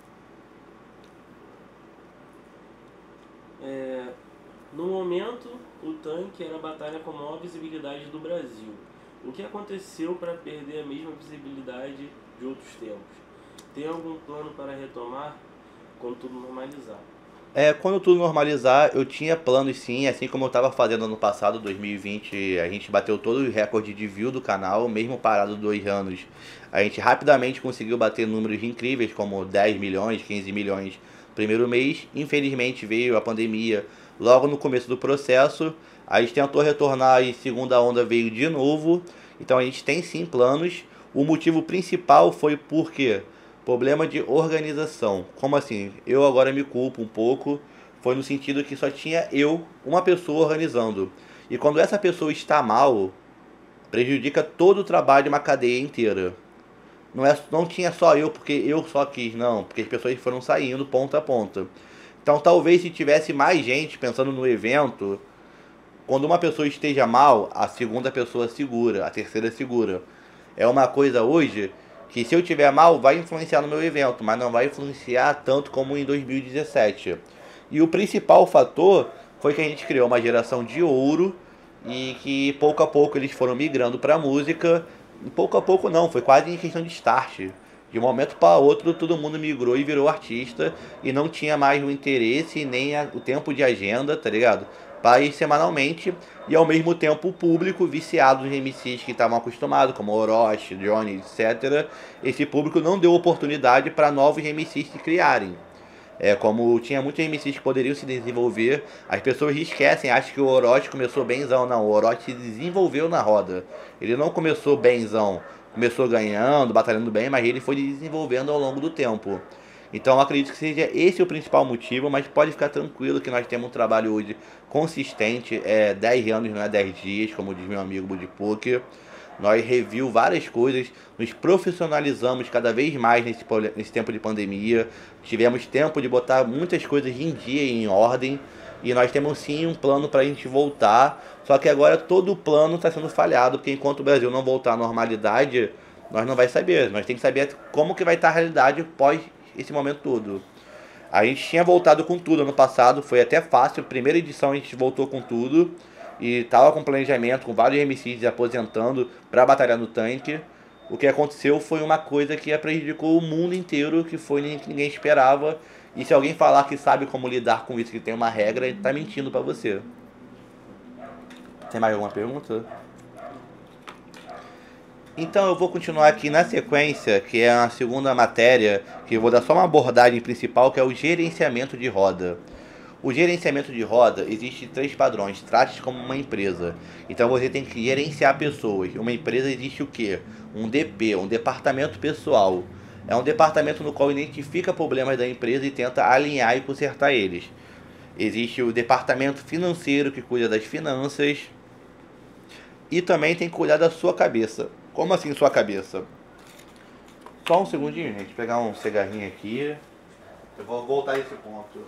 É, no momento, o tanque era a batalha com maior visibilidade do Brasil. O que aconteceu para perder a mesma visibilidade de outros tempos? Tem algum plano para retomar quando tudo normalizar? É, quando tudo normalizar, eu tinha planos sim, assim como eu estava fazendo ano passado, dois mil e vinte, a gente bateu todo o recorde de view do canal, mesmo parado dois anos. A gente rapidamente conseguiu bater números incríveis, como dez milhões, quinze milhões no primeiro mês. Infelizmente veio a pandemia logo no começo do processo, a gente tentou retornar e segunda onda veio de novo, então a gente tem sim planos. O motivo principal foi porque problema de organização. Como assim? Eu agora me culpo um pouco. Foi no sentido que só tinha eu, uma pessoa organizando. E quando essa pessoa está mal, prejudica todo o trabalho de uma cadeia inteira. Não, é, não tinha só eu porque eu só quis, não. Porque as pessoas foram saindo ponta a ponta. Então talvez se tivesse mais gente pensando no evento, quando uma pessoa esteja mal, a segunda pessoa segura, a terceira segura. É uma coisa hoje que se eu tiver mal vai influenciar no meu evento, mas não vai influenciar tanto como em dois mil e dezessete. E o principal fator foi que a gente criou uma geração de ouro e que pouco a pouco eles foram migrando para a música. E pouco a pouco não, foi quase em questão de start. De um momento para outro todo mundo migrou e virou artista e não tinha mais o interesse nem a, o tempo de agenda, tá ligado? Para ir semanalmente e ao mesmo tempo o público viciado nos M Cs que estavam acostumados, como Orochi, Johnny, etcétera. Esse público não deu oportunidade para novos M Cs se criarem. É, como tinha muitos M Cs que poderiam se desenvolver, as pessoas esquecem, acham que o Orochi começou benzão. Não, o Orochi se desenvolveu na roda. Ele não começou benzão, começou ganhando, batalhando bem, mas ele foi desenvolvendo ao longo do tempo. Então eu acredito que seja esse o principal motivo, mas pode ficar tranquilo que nós temos um trabalho hoje consistente, é dez anos, não é dez dias, como diz meu amigo Budipoker. Nós review várias coisas, nos profissionalizamos cada vez mais nesse, nesse tempo de pandemia. Tivemos tempo de botar muitas coisas em dia e em ordem. E nós temos sim um plano para a gente voltar. Só que agora todo o plano está sendo falhado, porque enquanto o Brasil não voltar à normalidade, nós não vai saber. Nós temos que saber como que vai estar a realidade pós esse momento todo. A gente tinha voltado com tudo ano passado, foi até fácil. Primeira edição a gente voltou com tudo. E tava com planejamento, com vários M Cs aposentando para batalhar no tanque. O que aconteceu foi uma coisa que prejudicou o mundo inteiro, que foi que ninguém esperava. E se alguém falar que sabe como lidar com isso, que tem uma regra, ele tá mentindo pra você. Tem mais alguma pergunta? Então eu vou continuar aqui na sequência, que é a segunda matéria, que eu vou dar só uma abordagem principal, que é o gerenciamento de roda. O gerenciamento de roda existe três padrões. Trate-se como uma empresa. Então você tem que gerenciar pessoas. Uma empresa existe o quê? Um D P, um departamento pessoal. É um departamento no qual identifica problemas da empresa e tenta alinhar e consertar eles. Existe o departamento financeiro que cuida das finanças. E também tem que cuidar da sua cabeça. Como assim sua cabeça? Só um segundinho, gente. Vou pegar um cigarrinho aqui. Eu vou voltar a esse ponto.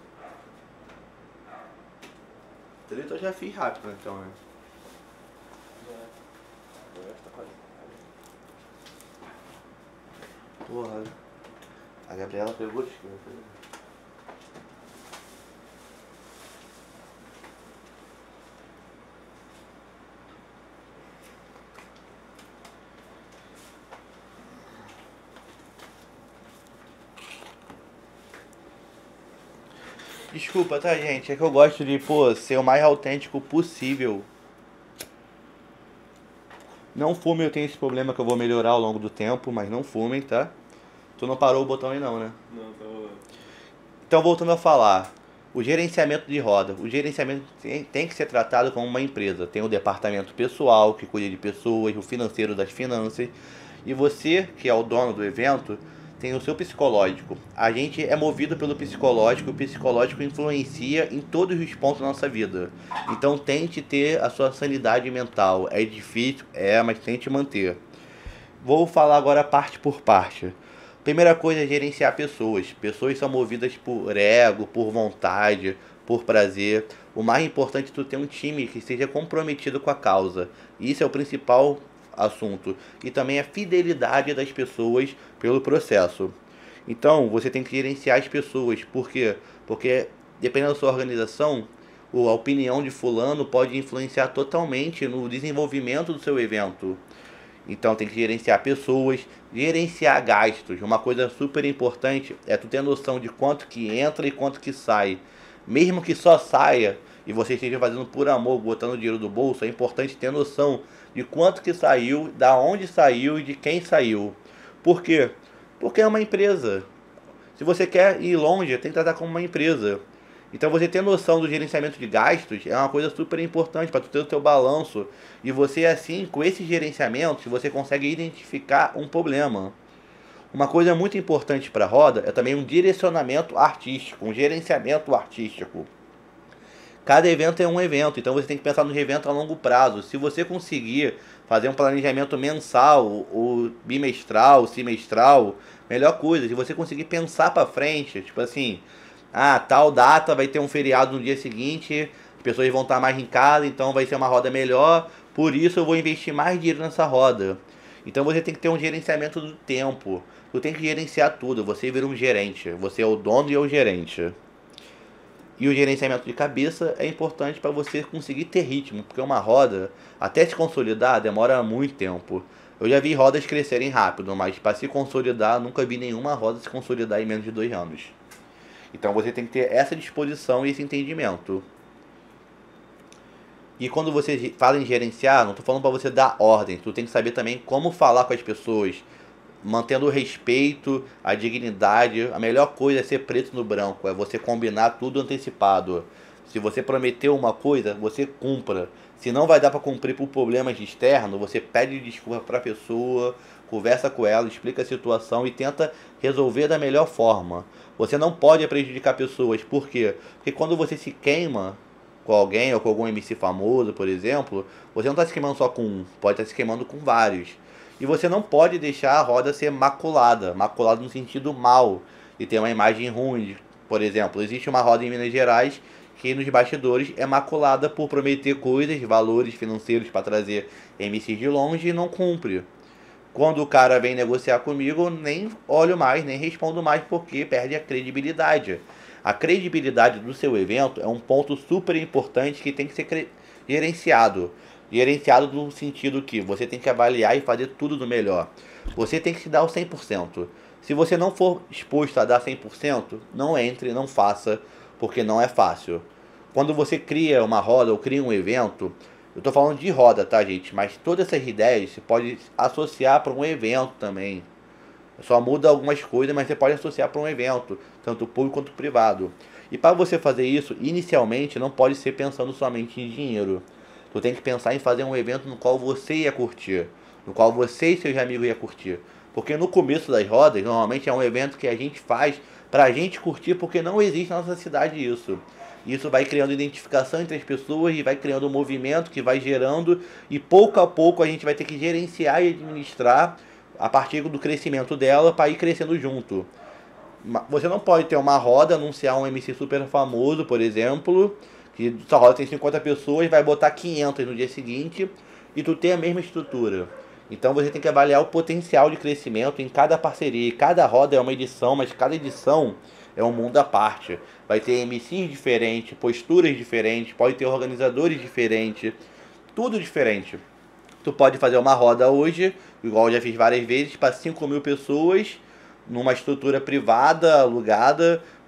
Eu já fiz rápido, então, né? Porra. A Gabriela pegou de esquerda. Desculpa, tá, gente? É que eu gosto de, pô, ser o mais autêntico possível. Não fumem, eu tenho esse problema que eu vou melhorar ao longo do tempo, mas não fumem, tá? Tu não parou o botão aí não, né? Não, tá rolando. Então, voltando a falar, o gerenciamento de roda. O gerenciamento tem, tem que ser tratado como uma empresa. Tem o departamento pessoal, que cuida de pessoas, o financeiro das finanças. E você, que é o dono do evento, tem o seu psicológico. A gente é movido pelo psicológico, o psicológico influencia em todos os pontos da nossa vida. Então tente ter a sua sanidade mental. É difícil, é, mas tente manter. Vou falar agora parte por parte. Primeira coisa é gerenciar pessoas. Pessoas são movidas por ego, por vontade, por prazer. O mais importante é tu ter um time que esteja comprometido com a causa. Isso é o principal assunto. E também a fidelidade das pessoas pelo processo. Então, você tem que gerenciar as pessoas. Por quê? Porque, dependendo da sua organização, a opinião de fulano pode influenciar totalmente no desenvolvimento do seu evento. Então tem que gerenciar pessoas, gerenciar gastos. Uma coisa super importante é tu ter noção de quanto que entra e quanto que sai. Mesmo que só saia e você esteja fazendo por amor, botando dinheiro do bolso, é importante ter noção de quanto que saiu, da onde saiu e de quem saiu. Por quê? Porque é uma empresa. Se você quer ir longe, tem que tratar como uma empresa. Então você ter noção do gerenciamento de gastos é uma coisa super importante para tu ter o teu balanço. E você assim, com esses gerenciamentos, você consegue identificar um problema. Uma coisa muito importante para a roda é também um direcionamento artístico, um gerenciamento artístico. Cada evento é um evento, então você tem que pensar no evento a longo prazo. Se você conseguir fazer um planejamento mensal, ou bimestral, semestral, melhor coisa. Se você conseguir pensar para frente, tipo assim, ah, tal data vai ter um feriado no dia seguinte, as pessoas vão estar mais em casa, então vai ser uma roda melhor, por isso eu vou investir mais dinheiro nessa roda. Então você tem que ter um gerenciamento do tempo. Tu tem que gerenciar tudo, você vira um gerente, você é o dono e é o gerente. E o gerenciamento de cabeça é importante para você conseguir ter ritmo, porque uma roda, até se consolidar, demora muito tempo. Eu já vi rodas crescerem rápido, mas para se consolidar, nunca vi nenhuma roda se consolidar em menos de dois anos. Então você tem que ter essa disposição e esse entendimento. E quando você fala em gerenciar, não estou falando para você dar ordem, tu tem que saber também como falar com as pessoas, mantendo o respeito, a dignidade. A melhor coisa é ser preto no branco, é você combinar tudo antecipado. Se você prometeu uma coisa, você cumpra. Se não vai dar para cumprir por problemas externos, você pede desculpa para a pessoa, conversa com ela, explica a situação e tenta resolver da melhor forma. Você não pode prejudicar pessoas, por quê? Porque quando você se queima com alguém ou com algum M C famoso, por exemplo, você não está se queimando só com um, pode estar se queimando com vários. E você não pode deixar a roda ser maculada, maculada no sentido mal, e ter uma imagem ruim. Por exemplo, existe uma roda em Minas Gerais que nos bastidores é maculada por prometer coisas, valores financeiros para trazer M Cs de longe e não cumpre. Quando o cara vem negociar comigo, nem olho mais, nem respondo mais, porque perde a credibilidade. A credibilidade do seu evento é um ponto super importante que tem que ser gerenciado. Gerenciado no sentido que você tem que avaliar e fazer tudo do melhor. Você tem que se dar o cem por cento. Se você não for disposto a dar cem por cento, não entre, não faça, porque não é fácil. Quando você cria uma roda ou cria um evento, eu estou falando de roda, tá, gente? Mas todas essas ideias você pode associar para um evento também. Só muda algumas coisas, mas você pode associar para um evento, tanto público quanto privado. E para você fazer isso, inicialmente, não pode ser pensando somente em dinheiro. Tu tem que pensar em fazer um evento no qual você ia curtir, no qual você e seus amigos iam curtir. Porque no começo das rodas, normalmente é um evento que a gente faz pra gente curtir, porque não existe na nossa cidade isso. Isso vai criando identificação entre as pessoas e vai criando um movimento que vai gerando, e pouco a pouco a gente vai ter que gerenciar e administrar a partir do crescimento dela para ir crescendo junto. Você não pode ter uma roda, anunciar um M C super famoso, por exemplo, que sua roda tem cinquenta pessoas, vai botar quinhentas no dia seguinte e tu tem a mesma estrutura. Então você tem que avaliar o potencial de crescimento em cada parceria. E cada roda é uma edição, mas cada edição é um mundo à parte. Vai ter M Cs diferentes, posturas diferentes, pode ter organizadores diferentes, tudo diferente. Tu pode fazer uma roda hoje, igual eu já fiz várias vezes, para cinco mil pessoas, numa estrutura privada, alugada,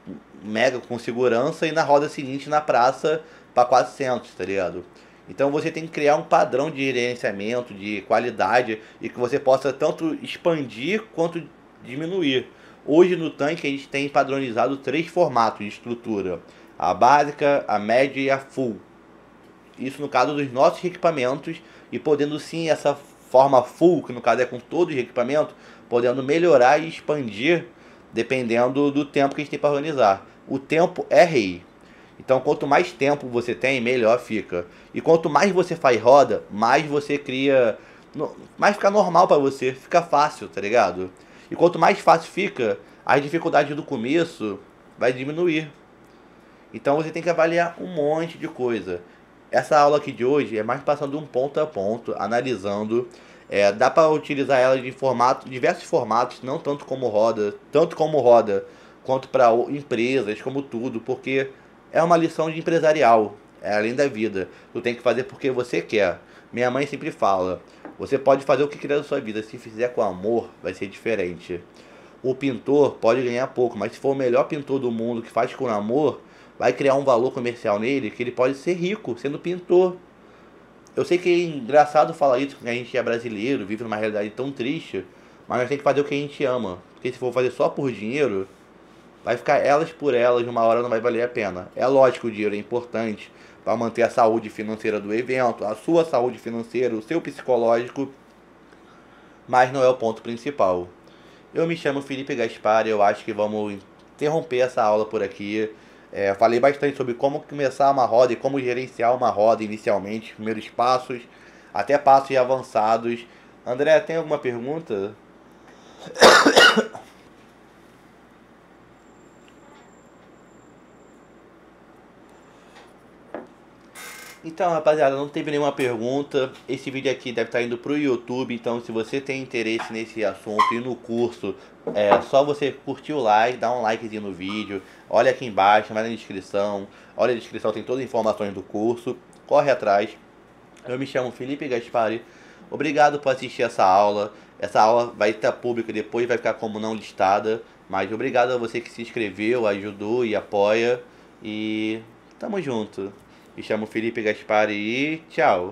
mega com segurança e na roda seguinte na praça para quatrocentos, tá ligado? Então você tem que criar um padrão de gerenciamento, de qualidade e que você possa tanto expandir quanto diminuir. Hoje no tanque a gente tem padronizado três formatos de estrutura: a básica, a média e a full. Isso no caso dos nossos equipamentos, e podendo sim essa forma full, que no caso é com todos os equipamentos, podendo melhorar e expandir dependendo do tempo que a gente tem para organizar. O tempo é rei. Então quanto mais tempo você tem, melhor fica. E quanto mais você faz roda, mais você cria, mais fica normal para você, fica fácil, tá ligado? E quanto mais fácil fica, as dificuldades do começo vai diminuir. Então você tem que avaliar um monte de coisa. Essa aula aqui de hoje é mais passando um ponto a ponto, analisando. É, dá para utilizar ela de formato, diversos formatos, não tanto como roda, tanto como roda, quanto para empresas, como tudo, porque é uma lição de empresarial, é além da vida. Tu tem que fazer porque você quer. Minha mãe sempre fala: você pode fazer o que quiser da sua vida, se fizer com amor, vai ser diferente. O pintor pode ganhar pouco, mas se for o melhor pintor do mundo que faz com amor, vai criar um valor comercial nele que ele pode ser rico sendo pintor. Eu sei que é engraçado falar isso, porque a gente é brasileiro, vive numa realidade tão triste, mas nós temos que fazer o que a gente ama. Porque se for fazer só por dinheiro, vai ficar elas por elas, uma hora não vai valer a pena. É lógico que o dinheiro é importante para manter a saúde financeira do evento, a sua saúde financeira, o seu psicológico, mas não é o ponto principal. Eu me chamo Felipe Gaspar e eu acho que vamos interromper essa aula por aqui. É, falei bastante sobre como começar uma roda e como gerenciar uma roda inicialmente, primeiros passos, até passos avançados. André, tem alguma pergunta? Então, rapaziada, não teve nenhuma pergunta. Esse vídeo aqui deve estar indo pro YouTube, então se você tem interesse nesse assunto e no curso, é só você curtir o like, dar um likezinho no vídeo, olha aqui embaixo, vai na descrição, olha a descrição, tem todas as informações do curso, corre atrás. Eu me chamo Felipe Gaspari, obrigado por assistir essa aula. Essa aula vai estar pública depois, vai ficar como não listada, mas obrigado a você que se inscreveu, ajudou e apoia, e tamo junto. Me chamo Felipe Gaspari e tchau.